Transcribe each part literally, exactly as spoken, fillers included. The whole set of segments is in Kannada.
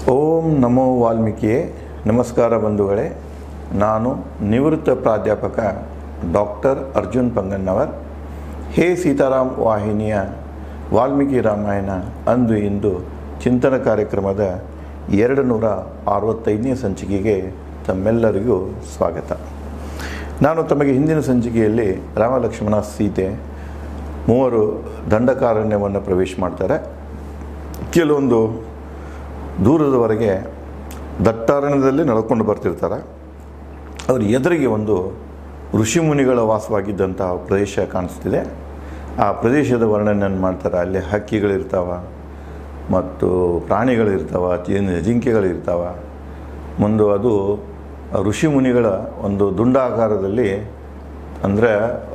ಓಂ ನಮೋ ವಾಲ್ಮೀಕಿಯೇ. ನಮಸ್ಕಾರ ಬಂಧುಗಳೇ. ನಾನು ನಿವೃತ್ತ ಪ್ರಾಧ್ಯಾಪಕ ಡಾಕ್ಟರ್ ಅರ್ಜುನ್ ಪಂಗನ್ನವರ್. ಹೇ ಸೀತಾರಾಮ್ ವಾಹಿನಿಯ ವಾಲ್ಮೀಕಿ ರಾಮಾಯಣ ಅಂದು ಇಂದು ಚಿಂತನ ಕಾರ್ಯಕ್ರಮದ ಎರಡು ನೂರ ಅರವತ್ತೈದನೇ ಸಂಚಿಕೆಗೆ ತಮ್ಮೆಲ್ಲರಿಗೂ ಸ್ವಾಗತ. ನಾನು ತಮಗೆ ಹಿಂದಿನ ಸಂಚಿಕೆಯಲ್ಲಿ ರಾಮ ಲಕ್ಷ್ಮಣ ಸೀತೆ ಮೂವರು ದಂಡಕಾರಣ್ಯವನ್ನು ಪ್ರವೇಶ ಮಾಡ್ತಾರೆ. ಕೆಲವೊಂದು ದೂರದವರೆಗೆ ದಟ್ಟಾರಣ್ಯದಲ್ಲಿ ನಡ್ಕೊಂಡು ಬರ್ತಿರ್ತಾರೆ. ಅವ್ರ ಎದುರಿಗೆ ಒಂದು ಋಷಿಮುನಿಗಳ ವಾಸವಾಗಿದ್ದಂಥ ಪ್ರದೇಶ ಕಾಣಿಸ್ತಿದೆ. ಆ ಪ್ರದೇಶದ ವರ್ಣನೆಯನ್ನು ಮಾಡ್ತಾರೆ. ಅಲ್ಲಿ ಹಕ್ಕಿಗಳಿರ್ತಾವ ಮತ್ತು ಪ್ರಾಣಿಗಳಿರ್ತಾವ, ಜಿಂಕೆಗಳಿರ್ತಾವ. ಮುಂದೆ ಅದು ಋಷಿಮುನಿಗಳ ಒಂದು ದುಂಡಾಕಾರದಲ್ಲಿ ಅಂದರೆ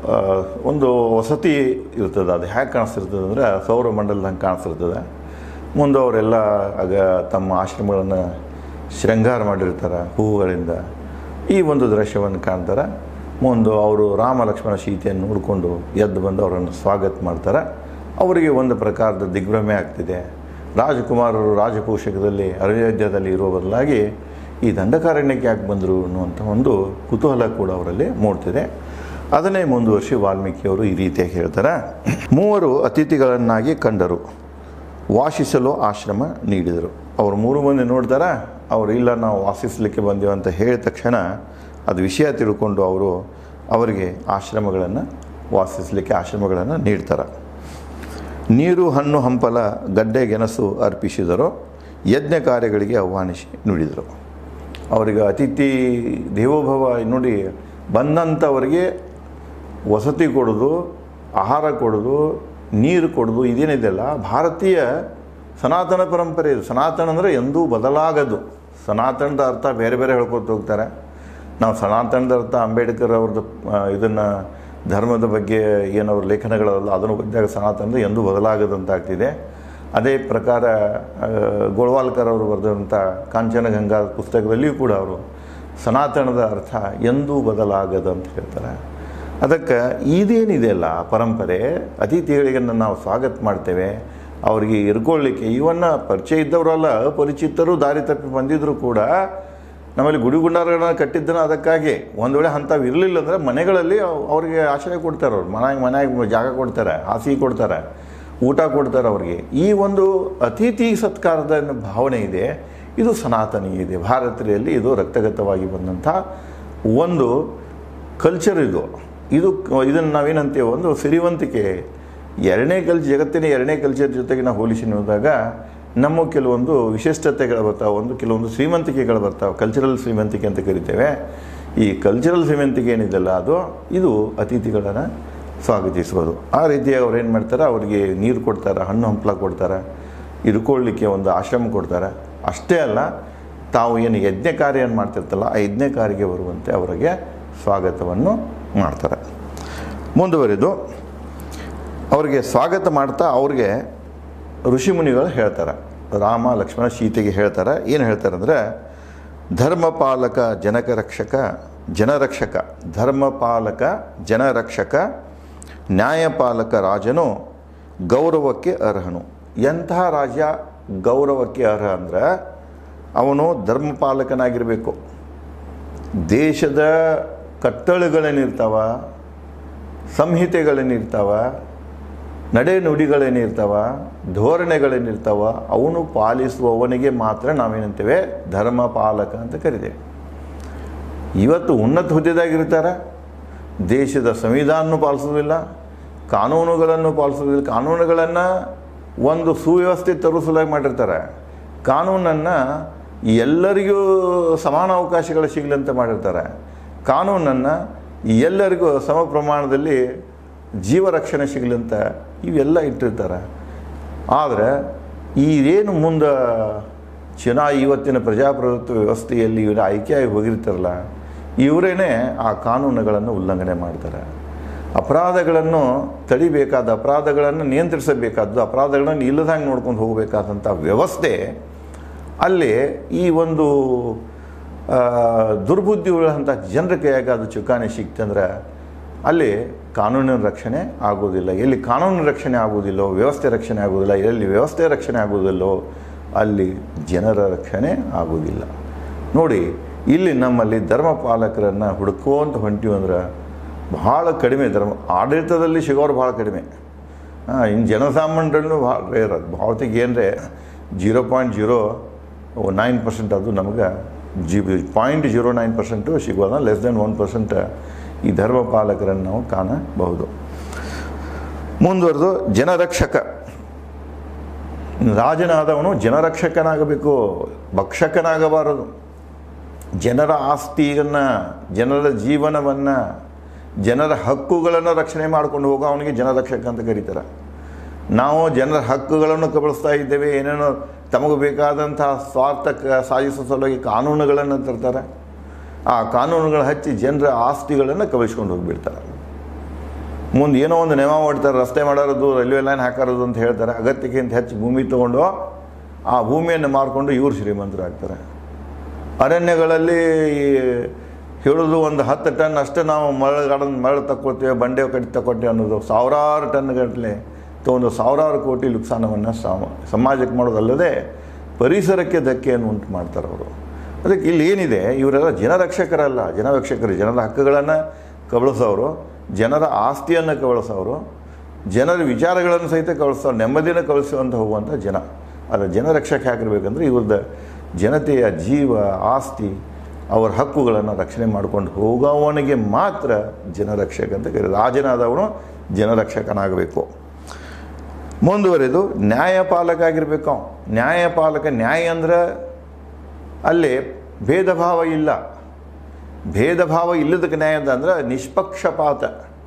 ಒಂದು ವಸತಿ ಇರ್ತದೆ. ಅದು ಹೇಗೆ ಕಾಣಿಸ್ತಿರ್ತದೆ ಅಂದರೆ ಸೌರಮಂಡಲದಂಗೆ ಕಾಣಿಸ್ತಿರ್ತದೆ. ಮುಂದೆ ಅವರೆಲ್ಲ ಆಗ ತಮ್ಮ ಆಶ್ರಮಗಳನ್ನು ಶೃಂಗಾರ ಮಾಡಿರ್ತಾರೆ ಹೂವುಗಳಿಂದ. ಈ ಒಂದು ದೃಶ್ಯವನ್ನು ಕಾಣ್ತಾರೆ. ಮುಂದೆ ಅವರು ರಾಮ ಲಕ್ಷ್ಮಣ ಸೀತೆಯನ್ನು ನೋಡಿಕೊಂಡು ಎದ್ದು ಬಂದು ಅವರನ್ನು ಸ್ವಾಗತ ಮಾಡ್ತಾರೆ. ಅವರಿಗೆ ಒಂದು ಪ್ರಕಾರದ ದಿಗ್ಭ್ರಮೆ ಆಗ್ತಿದೆ. ರಾಜಕುಮಾರರು ರಾಜಕೋಶದಲ್ಲಿ ಅಯೋಧ್ಯದಲ್ಲಿ ಇರುವ ಬದಲಾಗಿ ಈ ದಂಡಕಾರಣ್ಯಕ್ಕೆ ಯಾಕೆ ಬಂದರು ಅನ್ನುವಂಥ ಒಂದು ಕುತೂಹಲ ಕೂಡ ಅವರಲ್ಲಿ ಮೂಡ್ತಿದೆ. ಅದನ್ನೇ ಮುಂದುವರಿಸಿ ವಾಲ್ಮೀಕಿಯವರು ಈ ರೀತಿಯಾಗಿ ಹೇಳ್ತಾರೆ. ಮೂವರು ಅತಿಥಿಗಳನ್ನಾಗಿ ಕಂಡರು, ವಾಸಿಸಲು ಆಶ್ರಮ ನೀಡಿದರು. ಅವರು ಮೂರು ಮಂದಿ ನೋಡ್ತಾರೆ. ಅವರು ಇಲ್ಲ ನಾವು ವಾಸಿಸಲಿಕ್ಕೆ ಬಂದೆವು ಅಂತ ಹೇಳಿದ ತಕ್ಷಣ ಅದು ವಿಷಯ ತಿಳ್ಕೊಂಡು ಅವರು ಅವರಿಗೆ ಆಶ್ರಮಗಳನ್ನು ವಾಸಿಸಲಿಕ್ಕೆ ಆಶ್ರಮಗಳನ್ನು ನೀಡ್ತಾರೆ. ನೀರು ಹಣ್ಣು ಹಂಪಲ ಗಡ್ಡೆ ಗೆಣಸು ಅರ್ಪಿಸಿದರು, ಯಜ್ಞ ಕಾರ್ಯಗಳಿಗೆ ಆಹ್ವಾನಿಸಿ ನುಡಿದರು. ಅವರಿಗೆ ಅತಿಥಿ ದೇವೋಭವ ನೋಡಿ ಬಂದಂಥವರಿಗೆ ವಸತಿ ಕೊಡೋದು, ಆಹಾರ ಕೊಡೋದು, ನೀರು ಕೊಡೋದು ಇದೇನಿದೆಯಲ್ಲ ಭಾರತೀಯ ಸನಾತನ ಪರಂಪರೆ. ಇದು ಸನಾತನ ಅಂದರೆ ಎಂದೂ ಬದಲಾಗದು. ಸನಾತನದ ಅರ್ಥ ಬೇರೆ ಬೇರೆ ಹೇಳ್ಕೊತ ಹೋಗ್ತಾರೆ. ನಾವು ಸನಾತನದ ಅರ್ಥ ಅಂಬೇಡ್ಕರ್ ಅವ್ರದ್ದು ಇದನ್ನು ಧರ್ಮದ ಬಗ್ಗೆ ಏನವ್ರ ಲೇಖನಗಳಲ್ಲ ಅದನ್ನು ಬಂದಾಗ ಸನಾತನದ ಎಂದೂ ಬದಲಾಗದಂತ ಆಗ್ತಿದೆ. ಅದೇ ಪ್ರಕಾರ ಗೋಳ್ವಾಲ್ಕರ್ ಅವರು ಬರೆದಂಥ ಕಾಂಚನಗಂಗಾ ಪುಸ್ತಕದಲ್ಲಿಯೂ ಕೂಡ ಅವರು ಸನಾತನದ ಅರ್ಥ ಎಂದೂ ಬದಲಾಗದಂತ ಹೇಳ್ತಾರೆ. ಅದಕ್ಕೆ ಇದೇನಿದೆಯಲ್ಲ ಪರಂಪರೆ, ಅತಿಥಿಗಳಿಗೆ ನಾವು ಸ್ವಾಗತ ಮಾಡ್ತೇವೆ. ಅವರಿಗೆ ಇರ್ಕೊಳ್ಳಿಕ್ಕೆ ಇವನ್ನ ಪರಿಚಯ ಇದ್ದವರಲ್ಲ, ಅಪರಿಚಿತರು ದಾರಿ ತಪ್ಪಿ ಬಂದಿದ್ರು ಕೂಡ ನಮ್ಮಲ್ಲಿ ಗುಡಿ ಗುಂಡಾರಗಳನ್ನ ಕಟ್ಟಿದ್ದನ ಅದಕ್ಕಾಗಿ. ಒಂದು ವೇಳೆ ಅಂಥವು ಇರಲಿಲ್ಲ ಅಂದರೆ ಮನೆಗಳಲ್ಲಿ ಅವ್ರಿಗೆ ಆಶ್ರಯ ಕೊಡ್ತಾರೆ. ಅವ್ರು ಮನೆಗೆ ಮನೆಯಾಗ ಜಾಗ ಕೊಡ್ತಾರೆ, ಹಾಸಿಗೆ ಕೊಡ್ತಾರೆ, ಊಟ ಕೊಡ್ತಾರೆ ಅವ್ರಿಗೆ. ಈ ಒಂದು ಅತಿಥಿ ಸತ್ಕಾರದ ಭಾವನೆ ಇದೆ. ಇದು ಸನಾತನಿ ಇದೆ. ಭಾರತೀಯರಲ್ಲಿ ಇದು ರಕ್ತಗತವಾಗಿ ಬಂದಂಥ ಒಂದು ಕಲ್ಚರ್. ಇದು ಇದು ಇದನ್ನು ನಾವೇನಂತೇವೆ ಒಂದು ಸಿರಿವಂತಿಕೆ. ಎರಡನೇ ಕಲ್ಚರ್, ಜಗತ್ತಿನ ಎರಡನೇ ಕಲ್ಚರ್ ಜೊತೆಗೆ ನಾವು ಹೋಲಿಸಿ ನೋಡಿದಾಗ ನಮ್ಮ ಕೆಲವೊಂದು ವಿಶಿಷ್ಟತೆಗಳು ಬರ್ತಾವೆ, ಒಂದು ಕೆಲವೊಂದು ಶ್ರೀಮಂತಿಕೆಗಳು ಬರ್ತಾವೆ. ಕಲ್ಚರಲ್ ಶ್ರೀಮಂತಿಕೆ ಅಂತ ಕರಿತೇವೆ. ಈ ಕಲ್ಚರಲ್ ಶ್ರೀಮಂತಿಕೆ ಏನಿದೆಯಲ್ಲ ಅದು ಇದು ಅತಿಥಿಗಳನ್ನು ಸ್ವಾಗತಿಸೋದು. ಆ ರೀತಿಯಾಗಿ ಅವ್ರು ಏನು ಮಾಡ್ತಾರೆ, ಅವರಿಗೆ ನೀರು ಕೊಡ್ತಾರೆ, ಹಣ್ಣು ಹಂಪಲ ಕೊಡ್ತಾರೆ, ಇರ್ಕೊಳ್ಳಿಕ್ಕೆ ಒಂದು ಆಶ್ರಮ ಕೊಡ್ತಾರೆ. ಅಷ್ಟೇ ಅಲ್ಲ, ತಾವು ಏನು ಯಜ್ಞ ಕಾರ್ಯವನ್ನು ಮಾಡ್ತಿರ್ತಲ್ಲ ಆ ಯಜ್ಞ ಕಾರ್ಯಕ್ಕೆ ಬರುವಂತೆ ಅವರಿಗೆ ಸ್ವಾಗತವನ್ನು ಮಾಡ್ತಾರೆ. ಮುಂದುವರಿದು ಅವರಿಗೆ ಸ್ವಾಗತ ಮಾಡ್ತಾ ಅವ್ರಿಗೆ ಋಷಿಮುನಿಗಳು ಹೇಳ್ತಾರೆ, ರಾಮ ಲಕ್ಷ್ಮಣ ಸೀತೆಗೆ ಹೇಳ್ತಾರೆ. ಏನು ಹೇಳ್ತಾರೆ ಅಂದರೆ, ಧರ್ಮಪಾಲಕ ಜನಕರಕ್ಷಕ ಜನರಕ್ಷಕ ಧರ್ಮಪಾಲಕ ಜನರಕ್ಷಕ ನ್ಯಾಯಪಾಲಕ ರಾಜನು ಗೌರವಕ್ಕೆ ಅರ್ಹನು. ಎಂತಹ ರಾಜ ಗೌರವಕ್ಕೆ ಅರ್ಹ ಅಂದರೆ ಅವನು ಧರ್ಮಪಾಲಕನಾಗಿರಬೇಕು. ದೇಶದ ಕಟ್ಟಳೆಗಳೇನಿರ್ತಾವ, ಸಂಹಿತೆಗಳೇನಿರ್ತಾವ, ನಡೆ ನುಡಿಗಳೇನಿರ್ತಾವ, ಧೋರಣೆಗಳೇನಿರ್ತಾವ ಅವನು ಪಾಲಿಸುವವನಿಗೆ ಮಾತ್ರ ನಾವೇನಂತೇವೆ ಧರ್ಮಪಾಲಕ ಅಂತ ಕರಿತೇವೆ. ಇವತ್ತು ಉನ್ನತ ಹುದ್ದೆದಾಗಿರ್ತಾರೆ, ದೇಶದ ಸಂವಿಧಾನವನ್ನು ಪಾಲಿಸೋದಿಲ್ಲ, ಕಾನೂನುಗಳನ್ನು ಪಾಲಿಸೋದಿಲ್ಲ. ಕಾನೂನುಗಳನ್ನು ಒಂದು ಸುವ್ಯವಸ್ಥೆ ತರುಸಲಾಗಿ ಮಾಡಿರ್ತಾರೆ. ಕಾನೂನನ್ನು ಎಲ್ಲರಿಗೂ ಸಮಾನ ಅವಕಾಶಗಳು ಸಿಗಲಂತ ಮಾಡಿರ್ತಾರೆ. ಕಾನೂನನ್ನು ಎಲ್ಲರಿಗೂ ಸಮ ಪ್ರಮಾಣದಲ್ಲಿ ಜೀವ ರಕ್ಷಣೆ ಸಿಗಲಂತ ಇವೆಲ್ಲ ಇಟ್ಟಿರ್ತಾರೆ. ಆದರೆ ಈರೇನು ಮುಂದೆ ಚೆನ್ನಾಗಿ ಇವತ್ತಿನ ಪ್ರಜಾಪ್ರಭುತ್ವ ವ್ಯವಸ್ಥೆಯಲ್ಲಿ ಇವರು ಆಯ್ಕೆಯಾಗಿ ಹೋಗಿರ್ತಾರಲ್ಲ ಇವರೇನೆ ಆ ಕಾನೂನುಗಳನ್ನು ಉಲ್ಲಂಘನೆ ಮಾಡ್ತಾರೆ. ಅಪರಾಧಗಳನ್ನು ತಡಿಬೇಕಾದ, ಅಪರಾಧಗಳನ್ನು ನಿಯಂತ್ರಿಸಬೇಕಾದ್ದು, ಅಪರಾಧಗಳನ್ನು ಇಲ್ಲದಂಗೆ ನೋಡ್ಕೊಂಡು ಹೋಗಬೇಕಾದಂಥ ವ್ಯವಸ್ಥೆ ಅಲ್ಲಿ ಈ ಒಂದು ದುರ್ಬುದ್ಧಿ ಉಳ್ಳಂಥ ಜನರ ಕೈಯಾಗ ಅದು ಚುಕ್ಕಾಣಿ ಸಿಕ್ತಂದ್ರೆ ಅಲ್ಲಿ ಕಾನೂನಿನ ರಕ್ಷಣೆ ಆಗೋದಿಲ್ಲ. ಎಲ್ಲಿ ಕಾನೂನು ರಕ್ಷಣೆ ಆಗೋದಿಲ್ಲೋ ವ್ಯವಸ್ಥೆ ರಕ್ಷಣೆ ಆಗೋದಿಲ್ಲ. ಎಲ್ಲಿ ವ್ಯವಸ್ಥೆ ರಕ್ಷಣೆ ಆಗೋದಿಲ್ಲೋ ಅಲ್ಲಿ ಜನರ ರಕ್ಷಣೆ ಆಗೋದಿಲ್ಲ. ನೋಡಿ, ಇಲ್ಲಿ ನಮ್ಮಲ್ಲಿ ಧರ್ಮಪಾಲಕರನ್ನು ಹುಡುಕೋಂತ ಹೊಂಟಿವಿ ಅಂದ್ರೆ ಭಾಳ ಕಡಿಮೆ. ಧರ್ಮ ಆಡಳಿತದಲ್ಲಿ ಸಿಗೋರು ಭಾಳ ಕಡಿಮೆ. ಹಾಂ, ಇನ್ನು ಜನಸಾಮಾನ್ಯರಲ್ಲೂ ಭಾಳ ರೇರ್. ಅದು ಭಾವತಿಗೆ ಏನರೇ zero point zero nine percent ಅದು ನಮಗೆ ಜಿ ಪಾಯಿಂಟ್ ಜೀರೋ ನೈನ್ ಪರ್ಸೆಂಟು ಸಿಗೋದ. ಲೆಸ್ ದೆನ್ ಒನ್ ಪರ್ಸೆಂಟ್ ಈ ಧರ್ಮಪಾಲಕರನ್ನು ನಾವು ಕಾಣಬಹುದು. ಮುಂದುವರೆದು ಜನರಕ್ಷಕ. ರಾಜನಾದವನು ಜನರಕ್ಷಕನಾಗಬೇಕು, ಭಕ್ಷಕನಾಗಬಾರದು. ಜನರ ಆಸ್ತಿಯನ್ನು, ಜನರ ಜೀವನವನ್ನು, ಜನರ ಹಕ್ಕುಗಳನ್ನು ರಕ್ಷಣೆ ಮಾಡ್ಕೊಂಡು ಹೋಗೋ ಅವನಿಗೆ ಜನರಕ್ಷಕ ಅಂತ ಕರೀತಾರೆ. ನಾವು ಜನರ ಹಕ್ಕುಗಳನ್ನು ಕಬಳಿಸ್ತಾ ಇದ್ದೇವೆ. ಏನೇನೋ ತಮಗೆ ಬೇಕಾದಂತಹ ಸ್ವಾರ್ಥಕ್ಕೆ ಸಾಧಿಸೋ ಸಲುವಾಗಿ ಕಾನೂನುಗಳನ್ನು ತರ್ತಾರೆ. ಆ ಕಾನೂನುಗಳು ಹಚ್ಚಿ ಜನರ ಆಸ್ತಿಗಳನ್ನು ಕಬಳಿಸ್ಕೊಂಡು ಹೋಗಿಬಿಡ್ತಾರೆ. ಮುಂದೆ ಏನೋ ಒಂದು ನೆವ ಮಾಡ್ತಾರೆ, ರಸ್ತೆ ಮಾಡೋದು, ರೈಲ್ವೆ ಲೈನ್ ಹಾಕೋದು ಅಂತ ಹೇಳ್ತಾರೆ. ಅಗತ್ಯಕ್ಕಿಂತ ಹೆಚ್ಚು ಭೂಮಿ ತೊಗೊಂಡು ಆ ಭೂಮಿಯನ್ನು ಮಾರಿಕೊಂಡು ಇವರು ಶ್ರೀಮಂತರಾಗ್ತಾರೆ. ಅರಣ್ಯಗಳಲ್ಲಿ ಹೇಳೋದು ಒಂದು ಹತ್ತು ಟನ್ ಅಷ್ಟೇ ನಾವು ಮರಳು ಮರಳು ತಕ್ಕೊಳ್ತೇವೆ, ಬಂಡೆ ಕಟ್ಟಿ ತಗೊಳ್ತೇವೆ ಅನ್ನೋದು ಸಾವಿರಾರು ಟನ್ ಗಟ್ಟಲೆ ತೊಗೊಂಡು ಸಾವಿರಾರು ಕೋಟಿ ನುಕ್ಸಾನವನ್ನು ಸಮಾಜಕ್ಕೆ ಮಾಡೋದಲ್ಲದೆ ಪರಿಸರಕ್ಕೆ ಧಕ್ಕೆಯನ್ನು ಉಂಟು ಮಾಡ್ತಾರೆ ಅವರು. ಅದಕ್ಕೆ ಇಲ್ಲಿ ಏನಿದೆ, ಇವರೆಲ್ಲ ಜನರಕ್ಷಕರಲ್ಲ, ಜನರಕ್ಷಕರು. ಜನರ ಹಕ್ಕುಗಳನ್ನು ಕಬಳಿಸೋರು, ಜನರ ಆಸ್ತಿಯನ್ನು ಕಬಳಿಸೋರು, ಜನರ ವಿಚಾರಗಳನ್ನು ಸಹಿತ ಕಳಿಸೋರು, ನೆಮ್ಮದಿಯನ್ನು ಕಳಿಸುವಂತ ಹೋಗುವಂಥ ಜನ. ಅದು ಜನರಕ್ಷಕ ಆಗಿರ್ಬೇಕಂದ್ರೆ ಇವ್ರದ್ದು ಜನತೆಯ ಜೀವ, ಆಸ್ತಿ, ಅವರ ಹಕ್ಕುಗಳನ್ನು ರಕ್ಷಣೆ ಮಾಡ್ಕೊಂಡು ಹೋಗೋವನಿಗೆ ಮಾತ್ರ ಜನರಕ್ಷಕ ಅಂತ ಕರೀತಾರೆ. ರಾಜನಾದವನು ಜನರಕ್ಷಕನಾಗಬೇಕು. ಮುಂದುವರೆದು ನ್ಯಾಯಪಾಲಕ ಆಗಿರಬೇಕು. ನ್ಯಾಯಪಾಲಕ, ನ್ಯಾಯ ಅಂದ್ರೆ ಅಲ್ಲಿ ಭೇದ ಭಾವ ಇಲ್ಲ. ಭೇದ ಭಾವ ಇಲ್ಲದಕ್ಕೆ ನ್ಯಾಯ ಅಂತ ಅಂದ್ರೆ ನಿಷ್ಪಕ್ಷಪಾತ.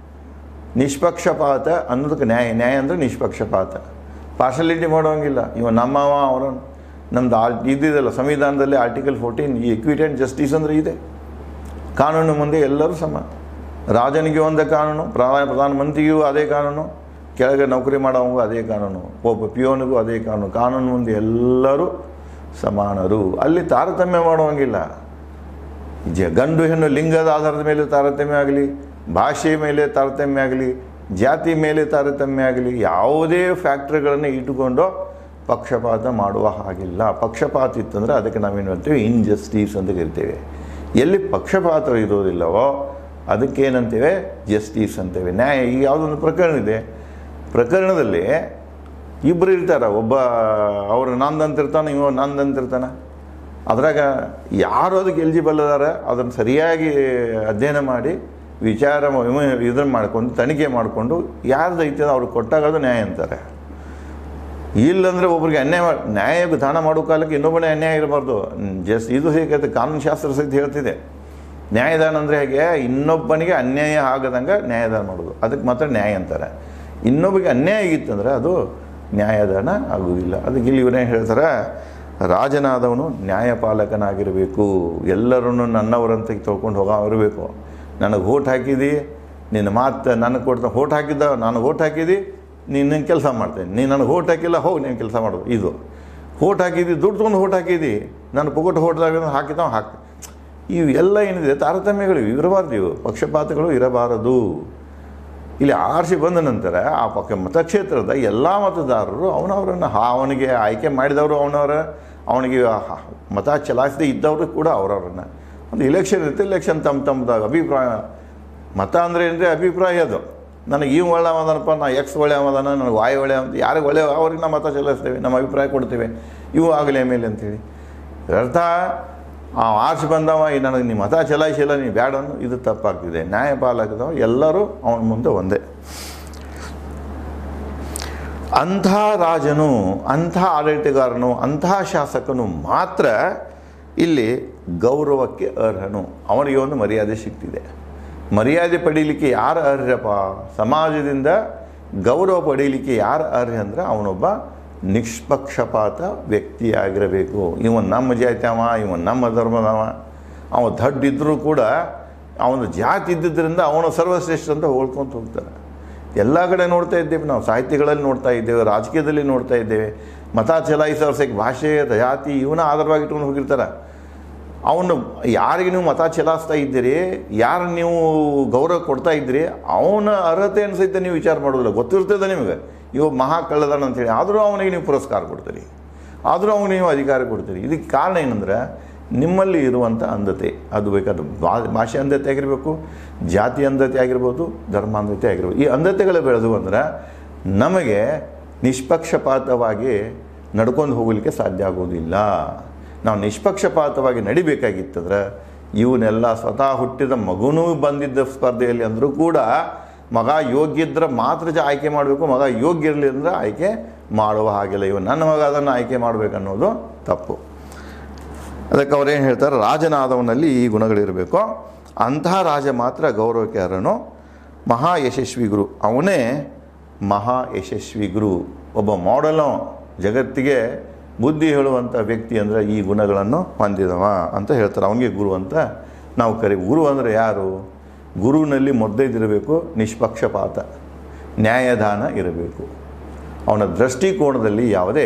ನಿಷ್ಪಕ್ಷಪಾತ ಅನ್ನೋದಕ್ಕೆ ನ್ಯಾಯ. ನ್ಯಾಯ ಅಂದರೆ ನಿಷ್ಪಕ್ಷಪಾತ. ಪಾರ್ಶಲಿಟಿ ಮಾಡೋಂಗಿಲ್ಲ. ಇವ ನಮ್ಮವ ಅವರ ನಮ್ದು ಆರ್ ಇದಿದೆಲ್ಲ ಸಂವಿಧಾನದಲ್ಲಿ article fourteen equity and justice ಅಂದರೆ ಇದೆ. ಕಾನೂನು ಮುಂದೆ ಎಲ್ಲರೂ ಸಮ. ರಾಜನಿಗೆ ಒಂದು ಕಾನೂನು, ಪ್ರಧಾನ ಪ್ರಧಾನಮಂತ್ರಿಗೂ ಅದೇ ಕಾನೂನು, ಕೆಳಗೆ ನೌಕರಿ ಮಾಡೋವಂಗೂ ಅದೇ ಕಾನೂನು, ಒಬ್ಬ ಪಿಯೋನಿಗೂ ಅದೇ ಕಾನೂನು. ಕಾನೂನು ಮುಂದೆ ಎಲ್ಲರೂ ಸಮಾನರು. ಅಲ್ಲಿ ತಾರತಮ್ಯ ಮಾಡುವಂಗಿಲ್ಲ. ಜ ಗಂಡು ಹೆಣ್ಣು ಲಿಂಗದ ಆಧಾರದ ಮೇಲೆ ತಾರತಮ್ಯ ಆಗಲಿ, ಭಾಷೆ ಮೇಲೆ ತಾರತಮ್ಯ ಆಗಲಿ, ಜಾತಿ ಮೇಲೆ ತಾರತಮ್ಯ ಆಗಲಿ, ಯಾವುದೇ ಫ್ಯಾಕ್ಟ್ರಿಗಳನ್ನು ಇಟ್ಟುಕೊಂಡು ಪಕ್ಷಪಾತ ಮಾಡುವ ಹಾಗಿಲ್ಲ. ಪಕ್ಷಪಾತ ಇತ್ತಂದರೆ ಅದಕ್ಕೆ ನಾವೇನು ಹೇಳ್ತೀವಿ, ಇನ್ಜಸ್ಟಿಸ್ ಅಂತ ಕರಿತೇವೆ. ಎಲ್ಲಿ ಪಕ್ಷಪಾತ ಇರೋದಿಲ್ಲವೋ ಅದಕ್ಕೇನಂತೇವೆ, ಜಸ್ಟಿಸ್ ಅಂತೇವೆ, ನ್ಯಾಯ. ಈಗ ಯಾವುದೊಂದು ಪ್ರಕರಣ ಇದೆ, ಪ್ರಕರಣದಲ್ಲಿ ಇಬ್ಬರು ಇರ್ತಾರೆ. ಒಬ್ಬ ಅವರು ನಂದಂತಿರ್ತಾನೆ, ಇವ ನಂದಂತಿರ್ತಾನೆ. ಅದ್ರಾಗ ಯಾರು ಅದಕ್ಕೆ ಎಲಿಜಿಬಲ್ ಅದಾರ ಅದನ್ನು ಸರಿಯಾಗಿ ಅಧ್ಯಯನ ಮಾಡಿ ವಿಚಾರ ಇದನ್ನು ಮಾಡ್ಕೊಂಡು ತನಿಖೆ ಮಾಡಿಕೊಂಡು ಯಾರ್ದು ಐತೆ ಅವ್ರಿಗೆ ಕೊಟ್ಟಾಗ ಅದು ನ್ಯಾಯ ಅಂತಾರೆ. ಇಲ್ಲಂದರೆ ಒಬ್ರಿಗೆ ಅನ್ಯಾಯ ನ್ಯಾಯ ದಾನ ಮಾಡೋ ಕಾಲಕ್ಕೆ ಇನ್ನೊಬ್ಬನೇ ಅನ್ಯಾಯ ಇರಬಾರ್ದು. ಜಸ್ಟ್ ಇದು ಹೇಗೆ ಕಾನೂನು ಶಾಸ್ತ್ರ ಸಹಿತ ಹೇಳ್ತಿದೆ. ನ್ಯಾಯದಾನ ಅಂದರೆ ಹೇಗೆ, ಇನ್ನೊಬ್ಬನಿಗೆ ಅನ್ಯಾಯ ಆಗದಂಗೆ ನ್ಯಾಯದಾನ ಮಾಡೋದು, ಅದಕ್ಕೆ ಮಾತ್ರ ನ್ಯಾಯ ಅಂತಾರೆ. ಇನ್ನೊಬ್ಬರಿಗೆ ಅನ್ಯಾಯ ಆಗಿತ್ತಂದ್ರೆ ಅದು ನ್ಯಾಯದಾನ ಆಗುವುದಿಲ್ಲ. ಅದಕ್ಕೆ ಇಲ್ಲಿ ಇವರೇ ಹೇಳ್ತಾರೆ, ರಾಜನಾದವನು ನ್ಯಾಯಪಾಲಕನಾಗಿರಬೇಕು. ಎಲ್ಲರನ್ನು ನನ್ನವರಂತ ತೊಳ್ಕೊಂಡು ಹೋಗೋ ಇರಬೇಕು. ನನಗೆ ಓಟ್ ಹಾಕಿದಿ, ನಿನ್ನ ಮಾತು ನನಗೆ ಕೊಡ್ತಾ ಓಟ್ ಹಾಕಿದ್ದ, ನನಗೆ ಓಟ್ ಹಾಕಿದಿ, ನೀನು ನಿನ್ನ ಕೆಲಸ ಮಾಡ್ತೇನೆ. ನೀನು ನನಗೆ ಓಟ್ ಹಾಕಿಲ್ಲ, ಹೋಗಿ ನೀನು ಕೆಲಸ ಮಾಡೋದು. ಇದು ಓಟ್ ಹಾಕಿದ್ದಿ, ದುಡ್ಡು ತೊಗೊಂಡು ಓಟ್ ಹಾಕಿದ್ದಿ, ನಾನು ಪುಗಟ್ಟು ಓಟ್ದಾಗ ಹಾಕಿದ್ದಾವ ಹಾಕಿ. ಇವು ಎಲ್ಲ ಏನಿದೆ ತಾರತಮ್ಯಗಳು ಇರಬಾರ್ದು, ಇವು ಪಕ್ಷಪಾತಗಳು ಇರಬಾರದು. ಇಲ್ಲಿ ಆರಿಸಿ ಬಂದ ನಂತರ ಆ ಪಕ್ಷ ಮತಕ್ಷೇತ್ರದ ಎಲ್ಲ ಮತದಾರರು ಅವನವರನ್ನು ಅವನಿಗೆ ಆಯ್ಕೆ ಮಾಡಿದವರು ಅವನವರ, ಅವನಿಗೆ ಮತ ಚಲಾಯಿಸದೇ ಇದ್ದವರು ಕೂಡ ಅವರವರನ್ನು. ಒಂದು ಇಲೆಕ್ಷನ್ ಇರುತ್ತೆ, ಇಲೆಕ್ಷನ್ ತಮ್ಮ ತಮ್ಮದಾಗ ಅಭಿಪ್ರಾಯ. ಮತ ಅಂದರೆ ಏನಂದರೆ ಅಭಿಪ್ರಾಯ. ಅದು ನನಗೆ ಇವು ಒಳ್ಳೆ ಅವದಾನಪ್ಪ, ನಾ ಎಕ್ಸ್ ಒಳ್ಳೆ ಅವದಾನ, ನನಗೆ ವಾಯು ಒಳ್ಳೆ ಅಂತ ಯಾರಿಗೆ ಒಳ್ಳೆ ಅವ್ರಿಗೆ ನಾವು ಮತ ಚಲಾಯಿಸ್ತೇವೆ, ನಮ್ಮ ಅಭಿಪ್ರಾಯ ಕೊಡ್ತೇವೆ, ಇವು ಆಗಲಿ ಆಮೇಲೆ ಅಂತೇಳಿ. ಅರ್ಥ ಆ ಆರ್ಸಿ ಬಂದವ ಈ ನನಗೆ ನೀ ಮತ ಚಲಾಯಿಸಿಲ್ಲ, ನೀ ಬ್ಯಾಡ ಅನ್ನೋ ಇದು ತಪ್ಪಾಗ್ತಿದೆ. ನ್ಯಾಯಪಾಲಕದವ ಎಲ್ಲರೂ ಅವನ ಮುಂದೆ ಒಂದೇ. ಅಂಥ ರಾಜನು, ಅಂಥ ಆಡಳಿತಗಾರನು, ಅಂತಹ ಶಾಸಕನು ಮಾತ್ರ ಇಲ್ಲಿ ಗೌರವಕ್ಕೆ ಅರ್ಹನು. ಅವನಿಗೆ ಒಂದು ಮರ್ಯಾದೆ ಸಿಗ್ತಿದೆ. ಮರ್ಯಾದೆ ಪಡೀಲಿಕ್ಕೆ ಯಾರು ಅರ್ಹಪ್ಪ, ಸಮಾಜದಿಂದ ಗೌರವ ಪಡೀಲಿಕ್ಕೆ ಯಾರು ಅರ್ಹ ಅಂದರೆ ಅವನೊಬ್ಬ ನಿಷ್ಪಕ್ಷಪಾತ ವ್ಯಕ್ತಿಯಾಗಿರಬೇಕು. ಇವನು ನಮ್ಮ ಜಾತಿ ಅವ, ಇವನು ನಮ್ಮ ಧರ್ಮದವ, ಅವ ದಡ್ಡಿದ್ದರೂ ಕೂಡ ಅವನು ಜಾತಿ ಇದ್ದಿದ್ದರಿಂದ ಅವನು ಸರ್ವಶ್ರೇಷ್ಠ ಅಂತ ಹೋಳ್ಕೊಂತ ಹೋಗ್ತಾರೆ. ಎಲ್ಲ ಕಡೆ ನೋಡ್ತಾ ಇದ್ದೇವೆ ನಾವು, ಸಾಹಿತ್ಯಗಳಲ್ಲಿ ನೋಡ್ತಾ ಇದ್ದೇವೆ, ರಾಜಕೀಯದಲ್ಲಿ ನೋಡ್ತಾ ಇದ್ದೇವೆ. ಮತ ಚಲಾಯಿಸೋರು ಸಹ ಭಾಷೆ, ಜಾತಿ ಇವನ್ನ ಆಧಾರವಾಗಿ ಇಟ್ಕೊಂಡು ಹೋಗಿರ್ತಾರೆ. ಅವನು ಯಾರಿಗೆ ನೀವು ಮತ ಚಲಾಯಿಸ್ತಾ ಇದ್ದೀರಿ, ಯಾರು ನೀವು ಗೌರವ ಕೊಡ್ತಾ ಇದ್ದೀರಿ, ಅವನ ಅರ್ಹತೆಯನ್ನು ಸಹಿತ ನೀವು ವಿಚಾರ ಮಾಡೋದಿಲ್ಲ. ಗೊತ್ತಿರ್ತದೆ ನಿಮಗೆ ಇವ ಮಹಾ ಕಳ್ಳದಾನ ಅಂತೇಳಿ, ಆದರೂ ಅವನಿಗೆ ನೀವು ಪುರಸ್ಕಾರ ಕೊಡ್ತೀರಿ. ಆದರೂ ಅವ್ನಿಗೆ ನೀವು ಅಧಿಕಾರ ಕೊಡ್ತೀರಿ. ಇದಕ್ಕೆ ಕಾರಣ ಏನಂದ್ರೆ ನಿಮ್ಮಲ್ಲಿ ಇರುವಂಥ ಅಂಧತೆ. ಅದು ಬೇಕಾದ ಭಾಷೆ ಅಂಧತೆ ಆಗಿರಬೇಕು, ಜಾತಿ ಅಂಧತೆ ಆಗಿರ್ಬೋದು, ಧರ್ಮ ಅಂಧತೆ ಆಗಿರ್ಬೋದು. ಈ ಅಂಧತೆಗಳು ಬೆಳೆದು ಅಂದ್ರೆ ನಮಗೆ ನಿಷ್ಪಕ್ಷಪಾತವಾಗಿ ನಡ್ಕೊಂಡು ಹೋಗಲಿಕ್ಕೆ ಸಾಧ್ಯ ಆಗೋದಿಲ್ಲ. ನಾವು ನಿಷ್ಪಕ್ಷಪಾತವಾಗಿ ನಡಿಬೇಕಾಗಿತ್ತಂದ್ರೆ ಇವನ್ನೆಲ್ಲ ಸ್ವತಃ ಹುಟ್ಟಿದ ಮಗುನೂ ಬಂದಿದ್ದ ಸ್ಪರ್ಧೆಯಲ್ಲಿ ಅಂದರೂ ಕೂಡ ಮಗ ಯೋಗ್ಯ ಇದ್ರೆ ಮಾತ್ರ ಜ ಆಯ್ಕೆ ಮಾಡಬೇಕು, ಮಗ ಯೋಗ್ಯ ಇರಲಿ ಅಂದರೆ ಆಯ್ಕೆ ಮಾಡುವ ಹಾಗಿಲ್ಲ. ಇವು ನನ್ನ ಮಗ ಅದನ್ನು ಆಯ್ಕೆ ಮಾಡಬೇಕನ್ನೋದು ತಪ್ಪು. ಅದಕ್ಕೆ ಅವ್ರೇನು ಹೇಳ್ತಾರೆ, ರಾಜನಾದವನಲ್ಲಿ ಈ ಗುಣಗಳಿರಬೇಕು, ಅಂತಹ ರಾಜ ಮಾತ್ರ ಗೌರವಕ್ಕೆ ಅರ್ಹನು, ಮಹಾ ಯಶಸ್ವಿ ಗುರು. ಅವನೇ ಮಹಾ ಯಶಸ್ವಿ ಗುರು. ಒಬ್ಬ ಮಾಡೆಲ್ ಜಗತ್ತಿಗೆ ಬುದ್ಧಿ ಹೇಳುವಂಥ ವ್ಯಕ್ತಿ ಅಂದರೆ ಈ ಗುಣಗಳನ್ನು ಹೊಂದಿದವ ಅಂತ ಹೇಳ್ತಾರೆ. ಅವನಿಗೆ ಗುರು ಅಂತ ನಾವು ಕರಿ. ಗುರು ಅಂದರೆ ಯಾರು? ಗುರುವಿನಲ್ಲಿ ಮೊದಲೇದಿರಬೇಕು ನಿಷ್ಪಕ್ಷಪಾತ, ನ್ಯಾಯದಾನ ಇರಬೇಕು. ಅವನ ದೃಷ್ಟಿಕೋನದಲ್ಲಿ ಯಾವುದೇ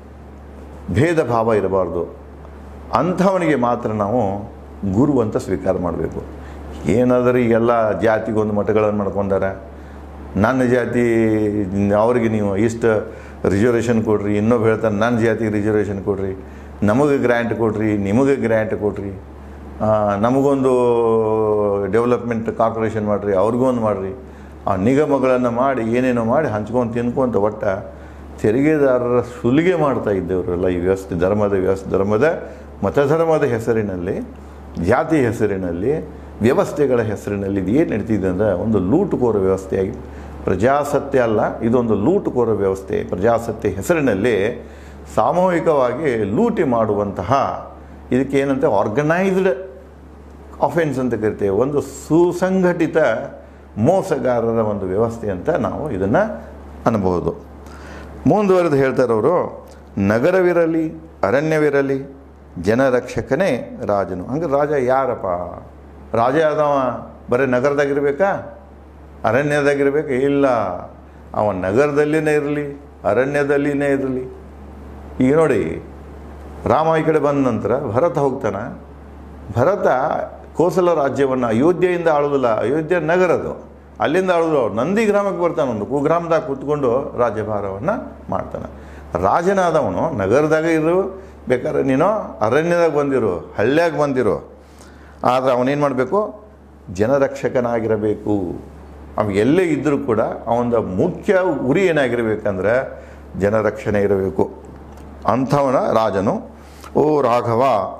ಭೇದ ಭಾವ ಇರಬಾರ್ದು. ಅಂಥವನಿಗೆ ಮಾತ್ರ ನಾವು ಗುರು ಅಂತ ಸ್ವೀಕಾರ ಮಾಡಬೇಕು. ಏನಾದರೂ ಈಗೆಲ್ಲ ಜಾತಿಗೊಂದು ಮಠಗಳನ್ನು ಮಾಡ್ಕೊಂಡಾರೆ. ನನ್ನ ಜಾತಿ ಅವ್ರಿಗೆ ನೀವು ಇಷ್ಟು ರಿಸರ್ವೇಷನ್ ಕೊಡ್ರಿ, ಇನ್ನೊಬ್ಬ ಹೇಳ್ತಾನೆ ನನ್ನ ಜಾತಿಗೆ ರಿಸರ್ವೇಷನ್ ಕೊಡ್ರಿ, ನಮಗೆ ಗ್ರ್ಯಾಂಟ್ ಕೊಡ್ರಿ, ನಿಮಗೆ ಗ್ರ್ಯಾಂಟ್ ಕೊಡ್ರಿ, ನಮಗೊಂದು ಡೆವಲಪ್ಮೆಂಟ್ ಕಾರ್ಪೊರೇಷನ್ ಮಾಡಿರಿ, ಅವ್ರಿಗೊಂದು ಮಾಡಿರಿ. ಆ ನಿಗಮಗಳನ್ನು ಮಾಡಿ ಏನೇನೋ ಮಾಡಿ ಹಂಚ್ಕೊಂಡು ತಿನ್ಕೊಂತ ಒಟ್ಟ ತೆರಿಗೆದಾರರ ಸುಲಿಗೆ ಮಾಡ್ತಾ ಇದ್ದವರೆಲ್ಲ ಈ ವ್ಯವಸ್ಥೆ, ಧರ್ಮದ ವ್ಯವಸ್ಥೆ, ಧರ್ಮದ ಮತಧರ್ಮದ ಹೆಸರಿನಲ್ಲಿ, ಜಾತಿ ಹೆಸರಿನಲ್ಲಿ, ವ್ಯವಸ್ಥೆಗಳ ಹೆಸರಿನಲ್ಲಿ ಇದು ಏನು ನಡೀತಿದೆ ಅಂದರೆ ಒಂದು ಲೂಟುಕೋರ ವ್ಯವಸ್ಥೆಯಾಗಿ. ಪ್ರಜಾಸತ್ತೆ ಅಲ್ಲ, ಇದೊಂದು ಲೂಟುಕೋರ ವ್ಯವಸ್ಥೆ. ಪ್ರಜಾಸತ್ತೆ ಹೆಸರಿನಲ್ಲಿ ಸಾಮೂಹಿಕವಾಗಿ ಲೂಟಿ ಮಾಡುವಂತಹ ಇದಕ್ಕೆ ಏನಂತ ಆರ್ಗನೈಸ್ಡ್ ಅಫೆನ್ಸ್ ಅಂತ ಕರಿತೇವೆ. ಒಂದು ಸುಸಂಘಟಿತ ಮೋಸಗಾರರ ಒಂದು ವ್ಯವಸ್ಥೆ ಅಂತ ನಾವು ಇದನ್ನು ಅನ್ನಬಹುದು. ಮುಂದುವರೆದು ಹೇಳ್ತಾರೆ ಅವರು, ನಗರವಿರಲಿ ಅರಣ್ಯವಿರಲಿ ಜನರಕ್ಷಕನೇ ರಾಜನು. ಹಂಗೆ ರಾಜ ಯಾರಪ್ಪ? ರಾಜ ಆದವ ಬರೀ ನಗರದಾಗಿರ್ಬೇಕಾ, ಅರಣ್ಯದಾಗಿರ್ಬೇಕಾ? ಇಲ್ಲ, ಅವ ನಗರದಲ್ಲಿನೇ ಇರಲಿ, ಅರಣ್ಯದಲ್ಲಿನೇ ಇರಲಿ. ಈಗ ನೋಡಿ, ರಾಮ ಈ ಕಡೆ ಬಂದ ನಂತರ ಭರತ ಹೋಗ್ತಾನೆ. ಭರತ ಕೋಸಲ ರಾಜ್ಯವನ್ನು ಅಯೋಧ್ಯೆಯಿಂದ ಆಳೋದಿಲ್ಲ, ಅಯೋಧ್ಯೆ ನಗರದು, ಅಲ್ಲಿಂದ ಆಳೋದು. ನಂದಿ ಗ್ರಾಮಕ್ಕೆ ಬರ್ತಾನೆ, ಒಂದು ಕುಗ್ರಾಮದಾಗ ಕೂತ್ಕೊಂಡು ರಾಜ್ಯಭಾರವನ್ನು ಮಾಡ್ತಾನೆ. ರಾಜನಾದವನು ನಗರದಾಗ ಇರು, ಬೇಕಾದ್ರೆ ನೀನು ಅರಣ್ಯದಾಗ ಬಂದಿರು, ಹಳ್ಳಿಯಾಗ ಬಂದಿರು, ಆದರೆ ಅವನೇನು ಮಾಡಬೇಕು? ಜನರಕ್ಷಕನಾಗಿರಬೇಕು. ಅವ ಎಲ್ಲೇ ಇದ್ದರೂ ಕೂಡ ಅವನ ಮುಖ್ಯ ಗುರಿ ಏನಾಗಿರಬೇಕಂದ್ರೆ ಜನರಕ್ಷಣೆ ಇರಬೇಕು. ಅಂಥವನ ರಾಜನು. ಓ ರಾಘವ,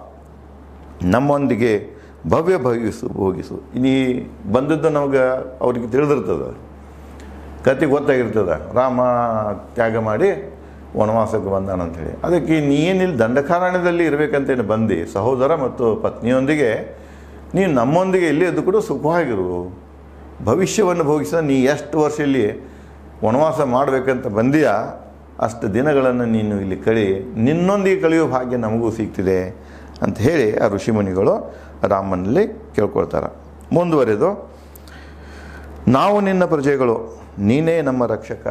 ನಮ್ಮೊಂದಿಗೆ ಭವ್ಯ ಭವಿಸು ಭೋಗಿಸು. ನೀ ಬಂದದ್ದು ನಮಗೆ ಅವ್ರಿಗೆ ತಿಳಿದಿರ್ತದೆ, ಕತೆ ಗೊತ್ತಾಗಿರ್ತದೆ. ರಾಮ ತ್ಯಾಗ ಮಾಡಿ ವನವಾಸಕ್ಕೆ ಬಂದಾನಂಥೇಳಿ. ಅದಕ್ಕೆ ನೀನಿಲ್ಲಿ ದಂಡಕಾರಣ್ಯದಲ್ಲಿ ಇರಬೇಕಂತೇನು ಬಂದು ಸಹೋದರ ಮತ್ತು ಪತ್ನಿಯೊಂದಿಗೆ ನೀನು ನಮ್ಮೊಂದಿಗೆ ಇಲ್ಲಿ ಎದ್ದು ಕೂಡ ಸುಖವಾಗಿರು, ಭವಿಷ್ಯವನ್ನು ಭೋಗಿಸ. ನೀ ಎಷ್ಟು ವರ್ಷ ಇಲ್ಲಿ ವನವಾಸ ಮಾಡಬೇಕಂತ ಬಂದೀಯಾ ಅಷ್ಟು ದಿನಗಳನ್ನು ನೀನು ಇಲ್ಲಿ ಕಳಿ, ನಿನ್ನೊಂದಿಗೆ ಕಳೆಯೋ ಭಾಗ್ಯ ನಮಗೂ ಸಿಗ್ತಿದೆ ಅಂತ ಹೇಳಿ ಆ ಋಷಿಮುನಿಗಳು ರಾಮನಲ್ಲಿ ಕೇಳ್ಕೊಳ್ತಾರೆ. ಮುಂದುವರೆದು, ನಾವು ನಿನ್ನ ಪ್ರಜೆಗಳು, ನೀನೇ ನಮ್ಮ ರಕ್ಷಕ.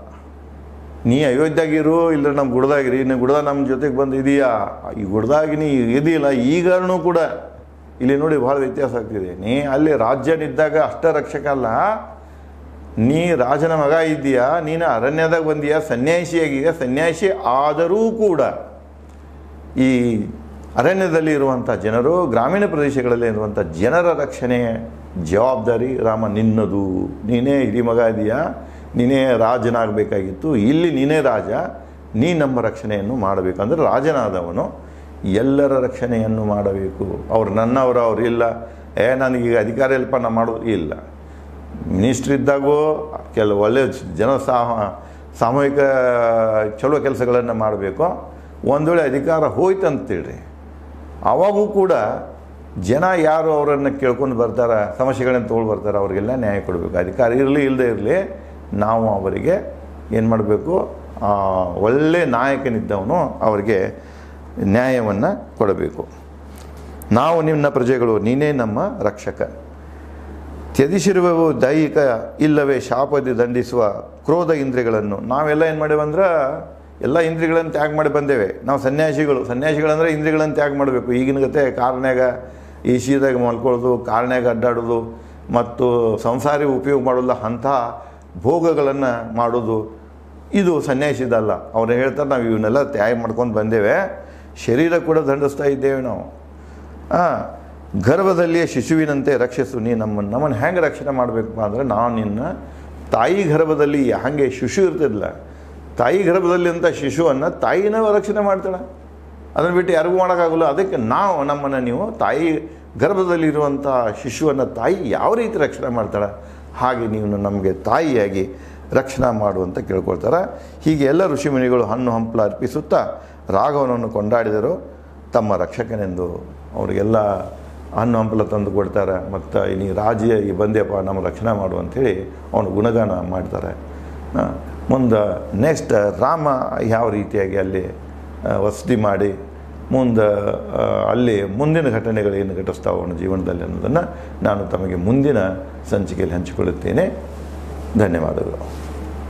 ನೀ ಅಯೋಧ್ಯಾಗಿರು, ಇಲ್ಲ ನಮ್ಮ ಗುಡ್ದಾಗಿರಿ, ನೀನು ಗುಡ್ದ ನಮ್ಮ ಜೊತೆಗೆ ಬಂದು ಇದೆಯಾ? ಈ ಗುಡ್ದಾಗಿ ನೀ ಇದೆಯಲ್ಲ ಈಗಾನು ಕೂಡ ಇಲ್ಲಿ ನೋಡಿ ಭಾಳ ವ್ಯತ್ಯಾಸ ಆಗ್ತಿದೆ. ನೀ ಅಲ್ಲಿ ರಾಜ್ಯನಿದ್ದಾಗ ಅಷ್ಟ ರಕ್ಷಕ ಅಲ್ಲ, ನೀ ರಾಜನ ಮಗ ಇದ್ದೀಯಾ, ನೀನು ಅರಣ್ಯದಾಗ ಬಂದೀಯಾ, ಸನ್ಯಾಸಿಯಾಗಿದೆಯಾ. ಸನ್ಯಾಸಿ ಆದರೂ ಕೂಡ ಈ ಅರಣ್ಯದಲ್ಲಿ ಇರುವಂಥ ಜನರು, ಗ್ರಾಮೀಣ ಪ್ರದೇಶಗಳಲ್ಲಿ ಇರುವಂಥ ಜನರ ರಕ್ಷಣೆ ಜವಾಬ್ದಾರಿ ರಾಮ ನಿನ್ನದು. ನೀನೇ ಹಿರಿ ಮಗ ಇದೆಯಾ, ನೀನೇ ರಾಜನಾಗಬೇಕಾಗಿತ್ತು. ಇಲ್ಲಿ ನೀನೇ ರಾಜ, ನೀ ನಮ್ಮ ರಕ್ಷಣೆಯನ್ನು ಮಾಡಬೇಕಂದ್ರೆ ರಾಜನಾದವನು ಎಲ್ಲರ ರಕ್ಷಣೆಯನ್ನು ಮಾಡಬೇಕು. ಅವ್ರು ನನ್ನವರು, ಅವ್ರು ಇಲ್ಲ, ಏ ನನಗೀಗ ಅಧಿಕಾರ ಇಲ್ಲಪ್ಪ ನಾ ಮಾಡೋದು ಇಲ್ಲ. ಮಿನಿಸ್ಟ್ರ್ ಇದ್ದಾಗೂ ಕೆಲವು ಒಳ್ಳೆಯ ಜನ ಸಾಮ ಸಾಮೂಹಿಕ ಚಲೋ ಕೆಲಸಗಳನ್ನು ಮಾಡಬೇಕು. ಒಂದು ವೇಳೆ ಅಧಿಕಾರ ಹೋಯ್ತು ಅಂತೇಳ್ರಿ, ಆವಾಗೂ ಕೂಡ ಜನ ಯಾರು ಅವರನ್ನು ಕೇಳ್ಕೊಂಡು ಬರ್ತಾರೆ, ಸಮಸ್ಯೆಗಳನ್ನು ತೊಗೊಂಡು ಬರ್ತಾರೆ, ಅವರಿಗೆಲ್ಲ ನ್ಯಾಯ ಕೊಡಬೇಕು. ಅಧಿಕಾರ ಇರಲಿ ಇಲ್ಲದೆ ಇರಲಿ, ನಾವು ಅವರಿಗೆ ಏನು ಮಾಡಬೇಕು? ಒಳ್ಳೆ ನಾಯಕನಿದ್ದವನು ಅವರಿಗೆ ನ್ಯಾಯವನ್ನು ಕೊಡಬೇಕು. ನಾವು ನಿನ್ನ ಪ್ರಜೆಗಳು, ನೀನೇ ನಮ್ಮ ರಕ್ಷಕ. ತ್ಯಜಿಸಿರುವವು ದೈಹಿಕ ಇಲ್ಲವೇ ಶಾಪದಿ ದಂಡಿಸುವ ಕ್ರೋಧ ಇಂದ್ರಿಯಗಳನ್ನು. ನಾವೆಲ್ಲ ಏನು ಮಾಡೇವಂದ್ರೆ ಎಲ್ಲ ಇಂದ್ರಿಯಗಳನ್ನು ತ್ಯಾಗ ಮಾಡಿ ಬಂದೇವೆ. ನಾವು ಸನ್ಯಾಸಿಗಳು. ಸನ್ಯಾಸಿಗಳಂದರೆ ಇಂದ್ರಿಯಗಳನ್ನು ತ್ಯಾಗ ಮಾಡಬೇಕು. ಈಗಿನ ಗತೆ ಕಾರ್ನ್ಯಾಗ ಎ ಸಿದಾಗ ಮಲ್ಕೊಳ್ಳೋದು, ಕಾರ್ನ್ಯಾಗ ಅಡ್ಡಾಡೋದು ಮತ್ತು ಸಂಸಾರಿ ಉಪಯೋಗ ಮಾಡೋಲ್ಲ, ಅಂಥ ಭೋಗಗಳನ್ನು ಮಾಡೋದು, ಇದು ಸನ್ಯಾಸಿದಲ್ಲ. ಅವ್ರು ಹೇಳ್ತಾರೆ ನಾವು ಇವನ್ನೆಲ್ಲ ತ್ಯಾಗ ಮಾಡ್ಕೊಂಡು ಬಂದೇವೆ, ಶರೀರ ಕೂಡ ದಂಡಿಸ್ತಾ ಇದ್ದೇವೆ ನಾವು. ಹಾಂ, ಗರ್ಭದಲ್ಲಿಯೇ ಶಿಶುವಿನಂತೆ ರಕ್ಷಿಸು. ನೀ ನಮ್ಮನ್ನು ನಮ್ಮನ್ನು ಹೆಂಗೆ ರಕ್ಷಣೆ ಮಾಡಬೇಕಪ್ಪ ಅಂದರೆ, ನಾವು ನಿನ್ನ ತಾಯಿ ಗರ್ಭದಲ್ಲಿ ಹಾಗೆ ಶಿಶು ಇರ್ತಿದ್ಲ, ತಾಯಿ ಗರ್ಭದಲ್ಲಿ ಅಂತ ಶಿಶುವನ್ನು ತಾಯಿನ ರಕ್ಷಣೆ ಮಾಡ್ತಾಳೆ. ಅದನ್ನು ಬಿಟ್ಟು ಯಾರಿಗೂ ಮಾಡೋಕ್ಕಾಗಲ್ಲ. ಅದಕ್ಕೆ ನಾವು ನಮ್ಮನ್ನು ನೀವು ತಾಯಿ ಗರ್ಭದಲ್ಲಿರುವಂಥ ಶಿಶುವನ್ನು ತಾಯಿ ಯಾವ ರೀತಿ ರಕ್ಷಣೆ ಮಾಡ್ತಾಳೆ, ಹಾಗೆ ನೀವು ನಮಗೆ ತಾಯಿಯಾಗಿ ರಕ್ಷಣೆ ಮಾಡುವಂತ ಕೇಳ್ಕೊಳ್ತಾರೆ. ಹೀಗೆ ಎಲ್ಲ ಋಷಿಮುನಿಗಳು ಹಣ್ಣು ಹಂಪಲ ಅರ್ಪಿಸುತ್ತಾ ರಾಘವನನ್ನು ಕೊಂಡಾಡಿದರು ತಮ್ಮ ರಕ್ಷಕನೆಂದು. ಅವರಿಗೆಲ್ಲ ಹಣ್ಣು ಹಂಪಲ ತಂದು ಕೊಡ್ತಾರೆ. ಮತ್ತು ನೀ ರಾಜಿಯ ಈ ಬಂದ್ಯಪ್ಪ ನಮ್ಮ ರಕ್ಷಣೆ ಮಾಡು ಅಂಥೇಳಿ ಅವನು ಗುಣಗಾನ ಮಾಡ್ತಾರೆ. ಮುಂದೆ ನೆಕ್ಸ್ಟ್ ರಾಮ ಯಾವ ರೀತಿಯಾಗಿ ಅಲ್ಲಿ ವಸತಿ ಮಾಡಿ ಮುಂದೆ ಅಲ್ಲಿ ಮುಂದಿನ ಘಟನೆಗಳು ಏನು ಘಟಿಸ್ತಾವೆ ಅವನ ಜೀವನದಲ್ಲಿ ಅನ್ನೋದನ್ನು ನಾನು ತಮಗೆ ಮುಂದಿನ ಸಂಚಿಕೆಯಲ್ಲಿ ಹಂಚಿಕೊಳ್ಳುತ್ತೇನೆ. ಧನ್ಯವಾದಗಳು.